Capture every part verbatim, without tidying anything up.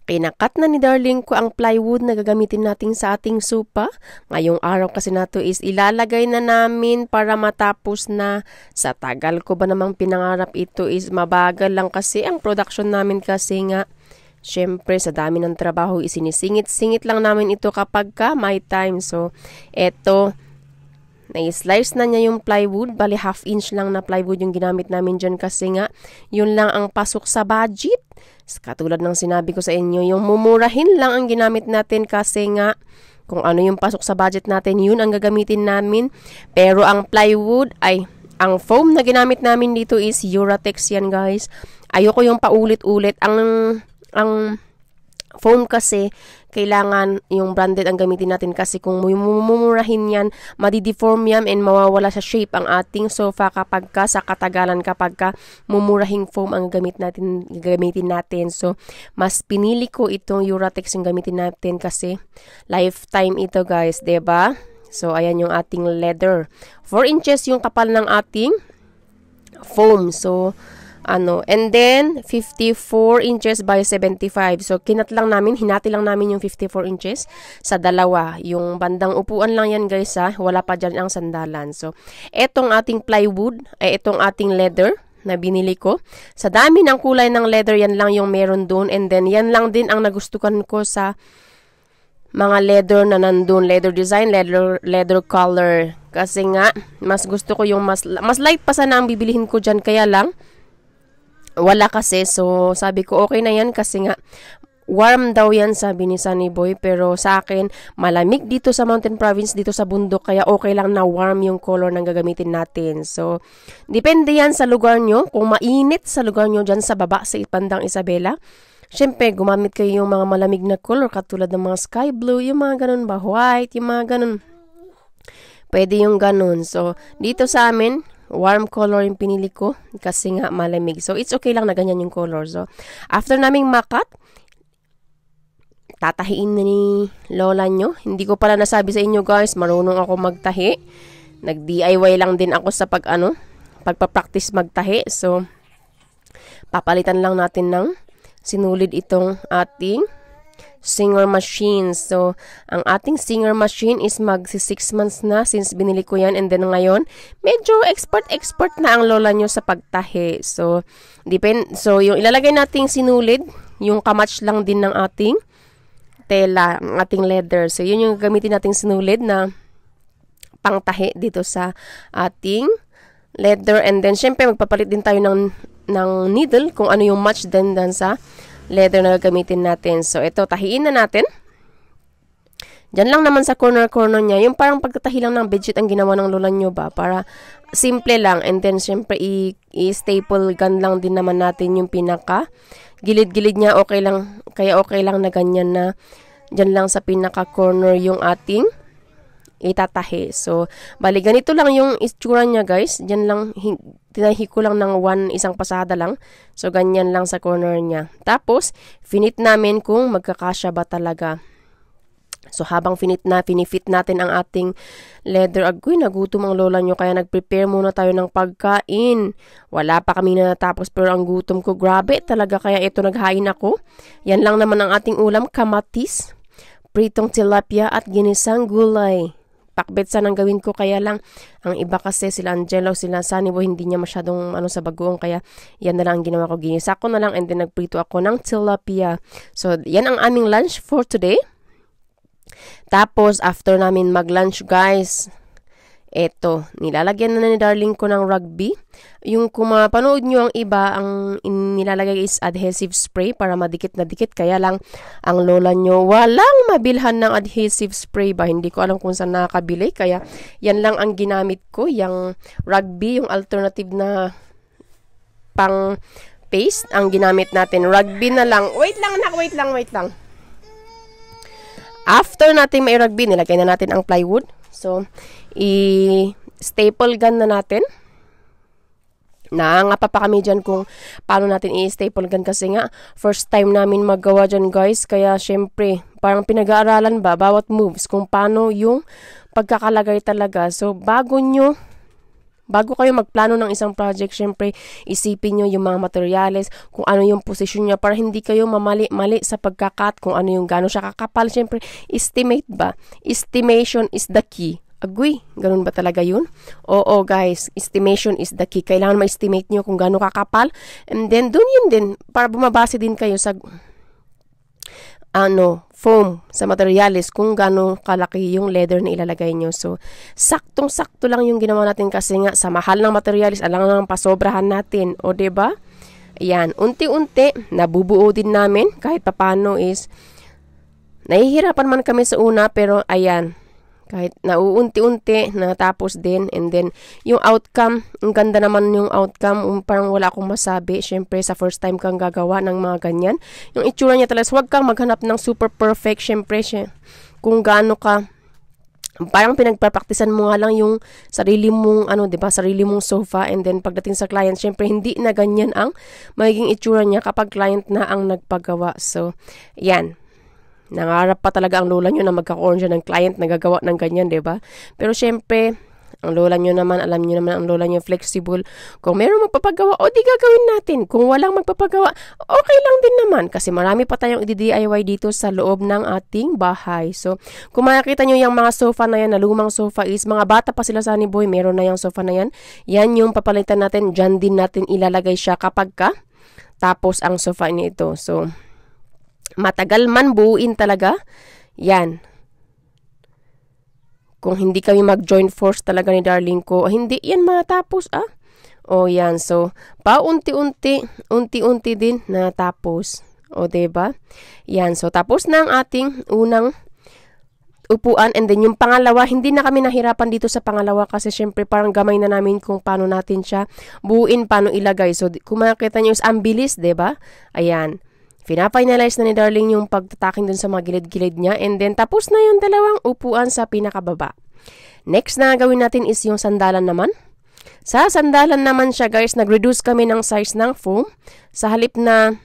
Kinakat na ni darling ko ang plywood na gagamitin natin sa ating sopa. Ngayong araw kasi na to is ilalagay na namin para matapos na. Sa tagal ko ba namang pinangarap ito is mabagal lang kasi ang production namin kasi nga. Siyempre sa dami ng trabaho isinisingit-singit lang namin ito kapag ka may time. So eto, na-slice na niya yung plywood. Bali half inch lang na plywood yung ginamit namin dyan kasi nga yun lang ang pasok sa budget. Katulad ng sinabi ko sa inyo, yung mumurahin lang ang ginamit natin kasi nga kung ano yung pasok sa budget natin, yun ang gagamitin namin. Pero ang plywood ay, ang foam na ginamit namin dito is Uratex yan guys. Ayoko yung paulit-ulit. Ang, ang foam kasi, kailangan yung branded ang gamitin natin kasi kung mumurahin yan, madideform yan and mawawala sa shape ang ating sofa kapag ka sa katagalan kapag ka mumurahing foam ang gamit natin, gamitin natin. So, mas pinili ko itong Uratex yung gamitin natin kasi lifetime ito guys, ba diba? So, ayan yung ating leather. four inches yung kapal ng ating foam. So, ano, and then fifty-four inches by seventy-five. So kinat lang namin, hinati lang namin yung fifty-four inches sa dalawa. Yung bandang upuan lang yan guys ha, wala pa dyan ang sandalan. So etong ating plywood, ay etong ating leather na binili ko. Sa dami ng kulay ng leather, yan lang yung meron doon. And then yan lang din ang nagustuhan ko sa mga leather na nandun, leather design, leather leather color. Kasi nga mas gusto ko yung mas mas light pa sana ang bibilihin ko dyan, kaya lang wala kasi. So, sabi ko, okay na yan kasi nga, warm daw yan, sabi ni Sunny Boy. Pero sa akin, malamig dito sa Mountain Province, dito sa bundok. Kaya okay lang na warm yung color na gagamitin natin. So, depende yan sa lugar nyo. Kung mainit sa lugar nyo dyan sa baba, sa Bandang Isabela, syempre, gumamit kayo yung mga malamig na color, katulad ng mga sky blue, yung mga ganun ba, white, yung mga ganun. Pwede yung ganun. So, dito sa amin, warm color yung pinili ko kasi nga malamig. So, it's okay lang na ganyan yung color. So, after naming makat, tatahiin na ni lola nyo. Hindi ko pala nasabi sa inyo guys, marunong ako magtahi. Nag-D I Y lang din ako sa pag ano, pagpa-practice magtahi. So, papalitan lang natin ng sinulid itong ating Singer machine. So, ang ating Singer machine is magsi six months na since binili ko yan. And then ngayon, medyo expert-expert na ang lola nyo sa pagtahi. So, depend so yung ilalagay nating sinulid, yung kamatch lang din ng ating tela, ang ating leather. So, yun yung gamitin nating sinulid na pangtahi dito sa ating leather. And then, syempre, magpapalit din tayo ng, ng needle kung ano yung match din dan sa leather na gagamitin natin. So, ito, tahiin na natin. Diyan lang naman sa corner-corner niya. Yung parang pagtatahi lang ng bedsheet ang ginawa ng lola nyo ba? Para simple lang. And then, syempre, i-staple gun lang din naman natin yung pinaka. Gilid-gilid niya, okay lang. Kaya okay lang na ganyan na diyan lang sa pinaka-corner yung ating itatahi. So, bali, ganito lang yung itsura niya, guys. Diyan lang, tinahi ko lang ng one, isang pasada lang. So, ganyan lang sa corner niya. Tapos, finit namin kung magkakasya ba talaga. So, habang finit na, finifit natin ang ating leather. Agoy, nagutom ang lola nyo, kaya nag-prepare muna tayo ng pagkain. Wala pa kami na natapos, pero ang gutom ko, grabe talaga. Kaya ito, naghain ako. Yan lang naman ang ating ulam, kamatis, pritong tilapia, at ginisang gulay. Pakbetsa nang gawin ko, kaya lang ang iba kasi sila Angelo, sila Sunny Boy, hindi niya masyadong ano sa bagoong, kaya yan na lang ang ginawa ko, ginisa ko na lang and then nagprito ako ng tilapia. So yan ang aming lunch for today. Tapos after namin mag-lunch guys, eto, nilalagyan na ni darling ko ng rugby. Yung kung mapanood nyo ang iba, ang nilalagay is adhesive spray para madikit na dikit. Kaya lang, ang lola nyo, walang mabilhan ng adhesive spray ba? Hindi ko alam kung saan nakakabili. Kaya, yan lang ang ginamit ko. Yung rugby, yung alternative na pang paste, ang ginamit natin. Rugby na lang. Wait lang, nak, wait lang, wait lang. After natin may rugby, nilagay na natin ang plywood. So, i-staple gun na natin. Nangapa pa kami dyan kung paano natin i-staple gun kasi nga first time namin magawa dyan guys. Kaya syempre parang pinag-aaralan ba bawat moves kung paano yung pagkakalagay talaga. So bago nyo Bago kayo magplano ng isang project, syempre, isipin nyo yung mga materyales, kung ano yung posisyon niya para hindi kayo mamali-mali sa pagkakat, kung ano yung gano'n siya kakapal. Syempre, estimate ba? Estimation is the key. Agoy, ganun ba talaga yun? Oo guys, estimation is the key. Kailangan ma-estimate nyo kung gano'n kakapal. And then, dun yun din, para bumabase din kayo sa ano, foam, sa materials, kung gaano kalaki yung leather na ilalagay nyo. So, saktong-sakto lang yung ginawa natin kasi nga, sa mahal ng materials, alang lang pasobrahan natin. O, diba? Ayan, unti-unti, nabubuo din namin, kahit papano is, nahihirapan man kami sa una, pero ayan, kahit nauunti-unti, natapos din. And then, yung outcome, ang ganda naman yung outcome. Um, parang wala akong masabi. Siyempre, sa first time kang gagawa ng mga ganyan. Yung itsura niya talaga, huwag kang maghanap ng super perfect. Siyempre, siya, kung gaano ka, parang pinagpapraktisan mo nga lang yung sarili mong, ano, diba, sarili mong sofa. And then, pagdating sa client, siyempre, hindi na ganyan ang magiging itsura niya kapag client na ang nagpagawa. So, yan. Nangarap pa talaga ang lola nyo na magkakaroon siya ng client na gagawa ng ganyan, diba? Pero syempre, ang lola nyo naman, alam nyo naman ang lola nyo flexible. Kung meron magpapagawa, o di gagawin natin. Kung walang magpapagawa, okay lang din naman. Kasi marami pa tayong i-D I Y dito sa loob ng ating bahay. So, kung makikita nyo yung mga sofa na yan, na lumang sofa is, mga bata pa sila sa ni Boy, meron na yung sofa na yan. Yan yung papalitan natin, dyan din natin ilalagay siya kapag ka tapos ang sofa nito. So, matagal man buuin talaga, yan. Kung hindi kami mag-joint force talaga ni darling ko, hindi yan matapos ah. O yan, so, paunti-unti, unti-unti din natapos. O diba? Yan, so tapos na ang ating unang upuan. And then yung pangalawa, hindi na kami nahirapan dito sa pangalawa kasi syempre parang gamay na namin kung paano natin siya buuin, paano ilagay. So, kung makikita nyo, ang bilis, diba? Ayan. Pina-finalize na ni darling yung pagtataking dun sa mga gilid-gilid niya. And then, tapos na yung dalawang upuan sa pinakababa. Next na gawin natin is yung sandalan naman. Sa sandalan naman siya, guys, nag-reduce kami ng size ng foam. Sa halip na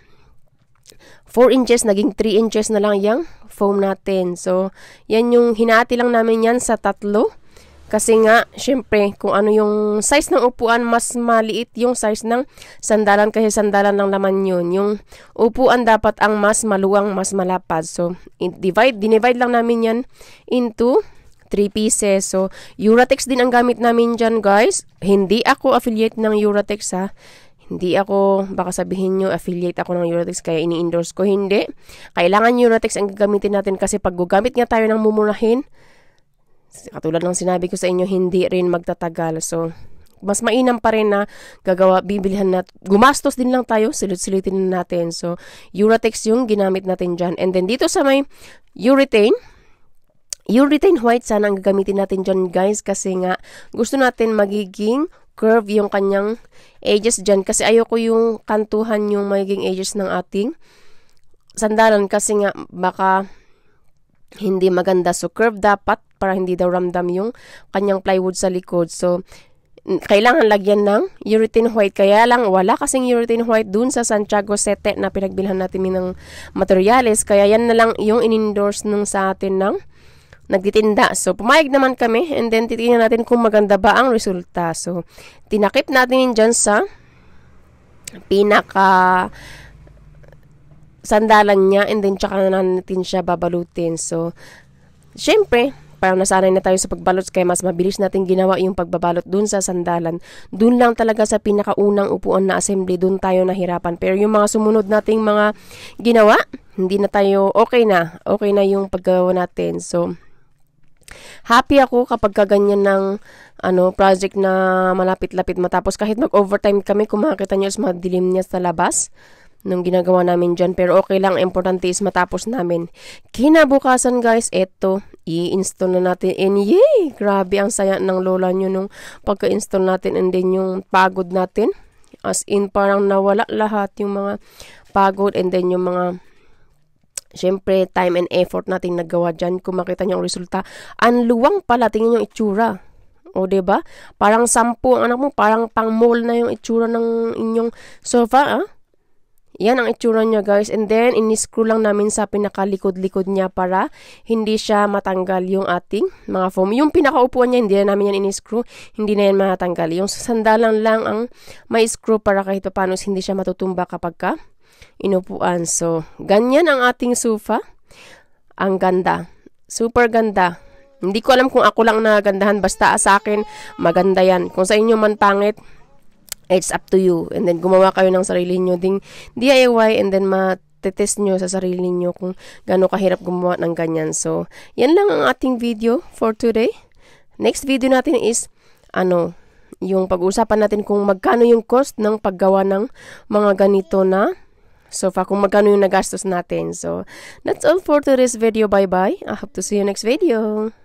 four inches, naging three inches na lang yung foam natin. So, yan yung hinati lang namin yan sa tatlo. Kasi nga, syempre, kung ano yung size ng upuan, mas maliit yung size ng sandalan kasi sandalan lang naman yun. Yung upuan dapat ang mas maluwang, mas malapad. So, divide, dinivide lang namin yan into three pieces. So, Uratex din ang gamit namin dyan, guys. Hindi ako affiliate ng Uratex, ha. Hindi ako, baka sabihin nyo, affiliate ako ng Uratex kaya ini-endorse ko. Hindi. Kailangan Uratex ang gagamitin natin kasi pag gugamit nga tayo ng mumurahin, katulad ng sinabi ko sa inyo, hindi rin magtatagal. So, mas mainam pa rin na gagawa, bibilihan na, gumastos din lang tayo, silit-silitin na natin. So, Uratex yung ginamit natin dyan. And then, dito sa may urethane, urethane white sana ang gagamitin natin dyan, guys, kasi nga, gusto natin magiging curve yung kanyang edges dyan. Kasi ayoko yung kantuhan yung magiging edges ng ating sandalan kasi nga, baka hindi maganda. So, curve dapat para hindi daw ramdam yung kanyang plywood sa likod. So, kailangan lagyan ng urethane white. Kaya lang, wala kasing urethane white dun sa Santiago Sete na pinagbilhan natin ng materials. Kaya yan na lang yung in-endorse nung sa atin ng nagtitinda. So, pumayag naman kami and then titignan natin kung maganda ba ang resulta. So, tinakip natin yun dyan sa pinaka sandalan niya and then tsaka na natin siya babalutin. So, syempre, parang nasanay na tayo sa pagbalot kaya mas mabilis natin ginawa yung pagbabalot dun sa sandalan. Dun lang talaga sa pinakaunang upuan na assembly, dun tayo nahirapan. Pero yung mga sumunod nating mga ginawa, hindi na tayo, okay na. Okay na yung paggawa natin. So, happy ako kapag kaganyan ng ano, project na malapit-lapit matapos. Kahit mag-overtime kami, kung makakita nyo is madilim niya sa labas nung ginagawa namin dyan. Pero okay lang, importante is matapos namin. Kinabukasan, guys, eto, i-install na natin. And yay! Grabe ang saya ng lola nyo nung pagka-install natin and then yung pagod natin. As in, parang nawala lahat yung mga pagod and then yung mga syempre, time and effort natin nagawa dyan. Kung makita nyo ang resulta, ang luwang pala, tingnan yung itsura. O, diba? Parang sampu, ang anak mo, parang pang mall na yung itsura ng inyong sofa, ah? Yan ang itsura niya guys. And then, in-screw lang namin sa pinakalikod-likod niya para hindi siya matanggal yung ating mga foam. Yung pinakaupuan niya, hindi na namin yan in-screw. Hindi na yan matanggal. Yung sandalan lang ang may screw para kahit paano hindi siya matutumba kapag ka inupuan. So, ganyan ang ating sofa. Ang ganda. Super ganda. Hindi ko alam kung ako lang nagandahan. Basta sa akin, maganda yan. Kung sa inyo man pangit, it's up to you. And then, gumawa kayo ng sarili nyo ding D I Y and then matetest nyo sa sarili nyo kung gaano kahirap gumawa ng ganyan. So, yan lang ang ating video for today. Next video natin is, ano, yung pag-uusapan natin kung magkano yung cost ng paggawa ng mga ganito na sofa, kung magkano yung nagastos natin. So, that's all for today's video. Bye-bye. I hope to see you next video.